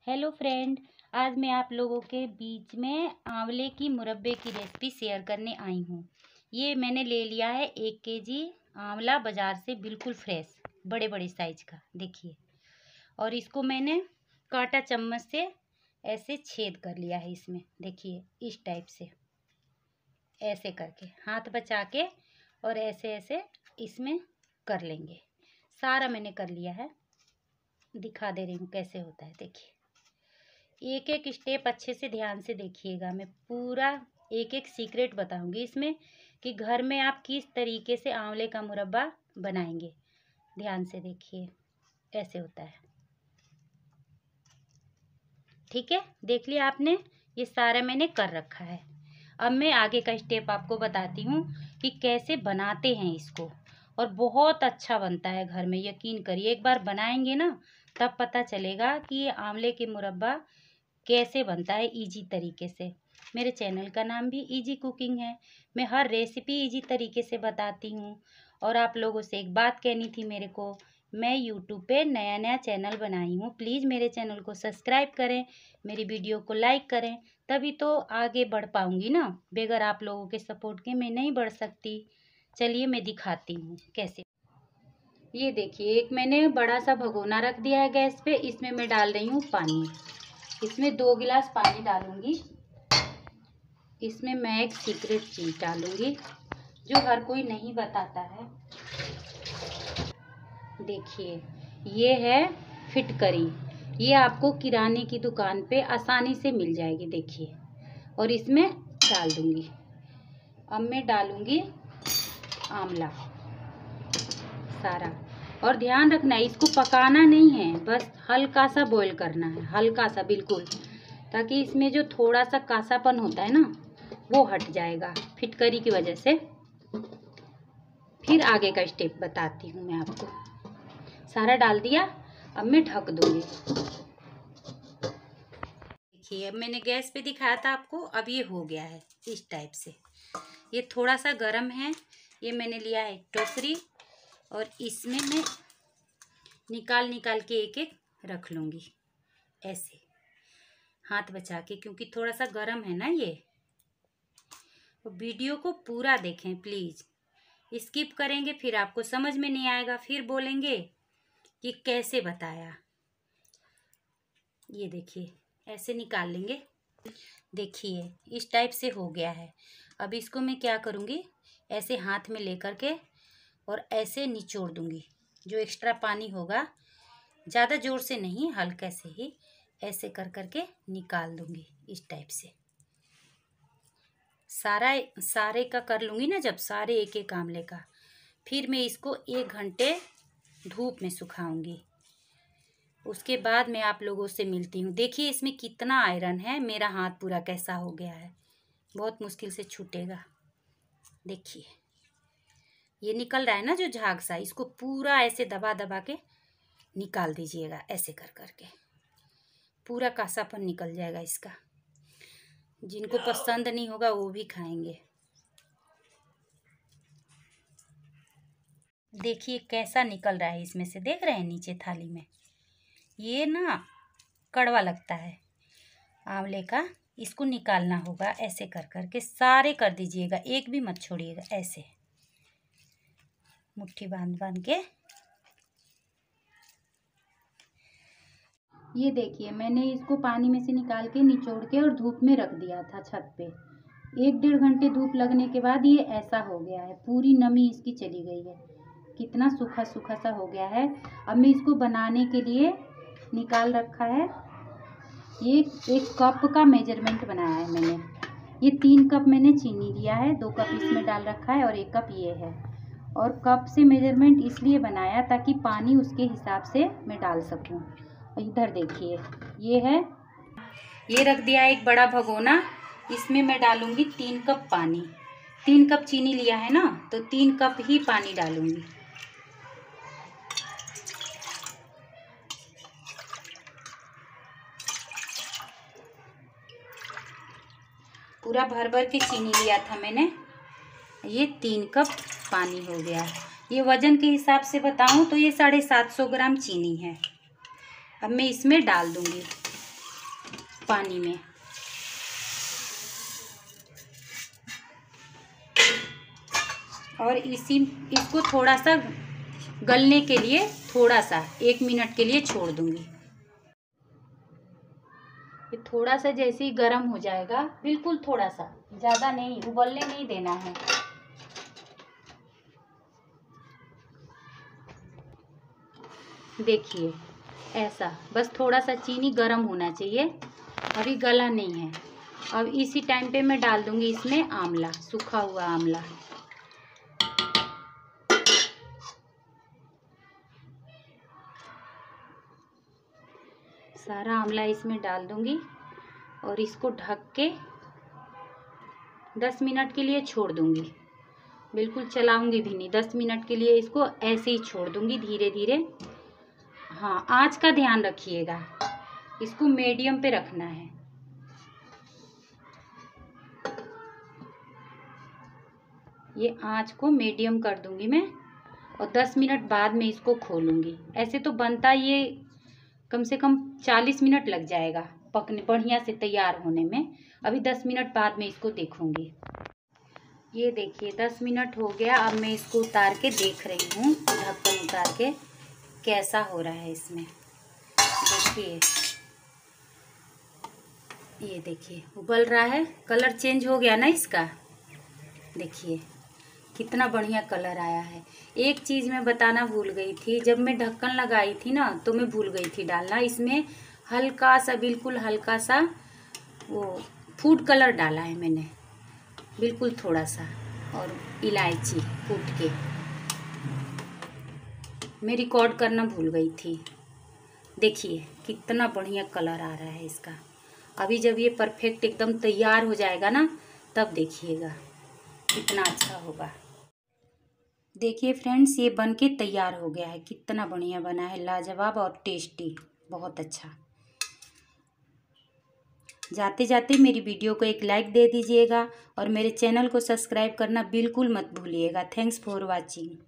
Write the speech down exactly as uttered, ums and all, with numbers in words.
Hello friend, आज मैं आप लोगों के बीच में आंवले की मुरब्बे की रेसिपी शेयर करने आई हूँ। ये मैंने ले लिया है एक केजी आंवला बाज़ार से, बिल्कुल फ्रेश, बड़े बड़े साइज का, देखिए। और इसको मैंने कांटा चम्मच से ऐसे छेद कर लिया है इसमें, देखिए इस टाइप से, ऐसे करके हाथ बचा के और ऐसे ऐसे इसमें कर लेंगे। सारा मैंने कर लिया है, दिखा दे रही हूँ कैसे होता है, देखिए। एक एक स्टेप अच्छे से ध्यान से देखिएगा, मैं पूरा एक एक सीक्रेट बताऊंगी इसमें कि घर में आप किस तरीके से आंवले का मुरब्बा बनाएंगे। ध्यान से देखिए, ऐसे होता है, ठीक है। देख लिया आपने, ये सारा मैंने कर रखा है। अब मैं आगे का स्टेप आपको बताती हूँ कि कैसे बनाते हैं इसको, और बहुत अच्छा बनता है घर में, यकीन करिए। एक बार बनाएंगे ना तब पता चलेगा कि ये आंवले के मुरब्बा कैसे बनता है इजी तरीके से। मेरे चैनल का नाम भी इजी कुकिंग है, मैं हर रेसिपी इजी तरीके से बताती हूँ। और आप लोगों से एक बात कहनी थी मेरे को, मैं यूट्यूब पे नया नया चैनल बनाई हूँ, प्लीज़ मेरे चैनल को सब्सक्राइब करें, मेरी वीडियो को लाइक करें, तभी तो आगे बढ़ पाऊँगी ना। बगैर आप लोगों के सपोर्ट के मैं नहीं बढ़ सकती। चलिए मैं दिखाती हूँ कैसे। ये देखिए, एक मैंने बड़ा सा भगोना रख दिया है गैस पे, इसमें मैं डाल रही हूँ पानी। इसमें दो गिलास पानी डालूंगी। इसमें मैं एक सीक्रेट चीज़ डालूंगी जो हर कोई नहीं बताता है। देखिए, ये है फिटकरी, ये आपको किराने की दुकान पे आसानी से मिल जाएगी, देखिए। और इसमें डाल दूंगी। अब मैं डालूंगी आंवला सारा। और ध्यान रखना, इसको पकाना नहीं है, बस हल्का सा बॉईल करना है, हल्का सा बिल्कुल, ताकि इसमें जो थोड़ा सा कासापन होता है ना वो हट जाएगा फिटकरी की वजह से। फिर आगे का स्टेप बताती हूँ मैं आपको। सारा डाल दिया, अब मैं ढक दूंगी। देखिए, अब मैंने गैस पे दिखाया था आपको, अब ये हो गया है इस टाइप से। ये थोड़ा सा गर्म है। ये मैंने लिया है टोकरी, और इसमें मैं निकाल निकाल के एक एक रख लूँगी ऐसे, हाथ बचा के, क्योंकि थोड़ा सा गर्म है ना ये। तो वीडियो को पूरा देखें प्लीज़, स्किप करेंगे फिर आपको समझ में नहीं आएगा, फिर बोलेंगे कि कैसे बताया। ये देखिए, ऐसे निकाल लेंगे। देखिए इस टाइप से हो गया है। अब इसको मैं क्या करूँगी, ऐसे हाथ में लेकर के और ऐसे निचोड़ दूँगी। जो एक्स्ट्रा पानी होगा, ज़्यादा ज़ोर से नहीं, हल्के से ही ऐसे कर करके निकाल दूँगी इस टाइप से। सारा सारे का कर लूँगी ना जब, सारे एक एक आंवले का, फिर मैं इसको एक घंटे धूप में सुखाऊंगी। उसके बाद मैं आप लोगों से मिलती हूँ। देखिए इसमें कितना आयरन है, मेरा हाथ पूरा कैसा हो गया है, बहुत मुश्किल से छूटेगा। देखिए ये निकल रहा है ना जो झाग सा, इसको पूरा ऐसे दबा दबा के निकाल दीजिएगा, ऐसे कर करके पूरा कासापन निकल जाएगा इसका। जिनको पसंद नहीं होगा वो भी खाएंगे। देखिए कैसा निकल रहा है इसमें से, देख रहे हैं नीचे थाली में। ये ना कड़वा लगता है आंवले का, इसको निकालना होगा। ऐसे कर करके सारे कर दीजिएगा, एक भी मत छोड़िएगा, ऐसे मुट्ठी बांध बांध के। ये देखिए, मैंने इसको पानी में से निकाल के निचोड़ के और धूप में रख दिया था छत पे। एक डेढ़ घंटे धूप लगने के बाद ये ऐसा हो गया है, पूरी नमी इसकी चली गई है, कितना सूखा सूखा सा हो गया है। अब मैं इसको बनाने के लिए निकाल रखा है। ये एक कप का मेजरमेंट बनाया है मैंने। ये तीन कप मैंने चीनी लिया है, दो कप इसमें डाल रखा है और एक कप ये है। और कप से मेजरमेंट इसलिए बनाया ताकि पानी उसके हिसाब से मैं डाल सकूं। इधर देखिए, ये है, ये रख दिया है एक बड़ा भगोना, इसमें मैं डालूंगी तीन कप पानी। तीन कप चीनी लिया है ना, तो तीन कप ही पानी डालूंगी। पूरा भर भर के चीनी लिया था मैंने, ये तीन कप पानी हो गया। ये वजन के हिसाब से बताऊं तो ये साढ़े सात सौ ग्राम चीनी है। अब मैं इसमें डाल दूंगी पानी में। और इसी इसको थोड़ा सा गलने के लिए थोड़ा सा एक मिनट के लिए छोड़ दूंगी। ये थोड़ा सा जैसे ही गर्म हो जाएगा, बिल्कुल थोड़ा सा, ज़्यादा नहीं, उबलने नहीं देना है। देखिए ऐसा, बस थोड़ा सा चीनी गर्म होना चाहिए, अभी गला नहीं है। अब इसी टाइम पे मैं डाल दूंगी इसमें आंवला, सूखा हुआ आंवला। सारा आंवला इसमें डाल दूंगी और इसको ढक के दस मिनट के लिए छोड़ दूंगी। बिल्कुल चलाऊंगी भी नहीं, दस मिनट के लिए इसको ऐसे ही छोड़ दूंगी धीरे धीरे। हाँ, आंच का ध्यान रखिएगा, इसको मीडियम पे रखना है। ये आंच को मीडियम कर दूंगी मैं और दस मिनट बाद में इसको खोलूंगी। ऐसे तो बनता ये कम से कम चालीस मिनट लग जाएगा पकने, बढ़िया से तैयार होने में। अभी दस मिनट बाद में इसको देखूंगी। ये देखिए दस मिनट हो गया। अब मैं इसको उतार के देख रही हूँ, ढक्कन उतार के कैसा हो रहा है इसमें। देखिए, ये देखिए उबल रहा है, कलर चेंज हो गया ना इसका। देखिए कितना बढ़िया कलर आया है। एक चीज़ मैं बताना भूल गई थी, जब मैं ढक्कन लगाई थी ना तो मैं भूल गई थी डालना, इसमें हल्का सा, बिल्कुल हल्का सा वो फूड कलर डाला है मैंने, बिल्कुल थोड़ा सा, और इलायची कूट के। मैं रिकॉर्ड करना भूल गई थी। देखिए कितना बढ़िया कलर आ रहा है इसका। अभी जब ये परफेक्ट एकदम तैयार हो जाएगा ना, तब देखिएगा कितना अच्छा होगा। देखिए फ्रेंड्स, ये बन के तैयार हो गया है। कितना बढ़िया बना है, लाजवाब और टेस्टी, बहुत अच्छा। जाते जाते मेरी वीडियो को एक लाइक दे दीजिएगा और मेरे चैनल को सब्सक्राइब करना बिल्कुल मत भूलिएगा। Thanks for watching.